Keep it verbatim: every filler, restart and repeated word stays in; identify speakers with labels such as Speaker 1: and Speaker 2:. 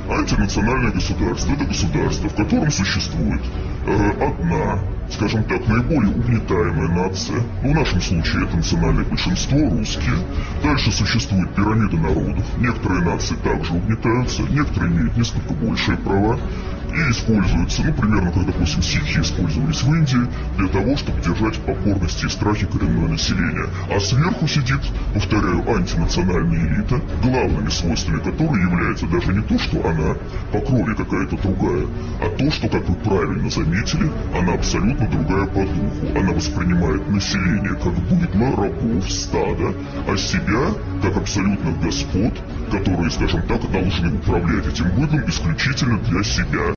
Speaker 1: Антинациональное государство – это государство, в котором существует э, одна, скажем так, наиболее угнетаемая нация. Ну, в нашем случае это национальное большинство, русские. Дальше существует пирамида народов. Некоторые нации также угнетаются, некоторые имеют несколько большие права. И используются, ну, примерно, как, допустим, сикхи использовались в Индии для того, чтобы держать в покорности и страхе коренное население. А сверху сидит, повторяю, антинациональная элита, главными свойствами которой является даже не то, что она по крови какая-то другая, а то, что, как вы правильно заметили, она абсолютно другая по духу. Она воспринимает население как быдло, рабов, стада, а себя как абсолютных господ, которые, скажем так, должны управлять этим быдлом исключительно для себя.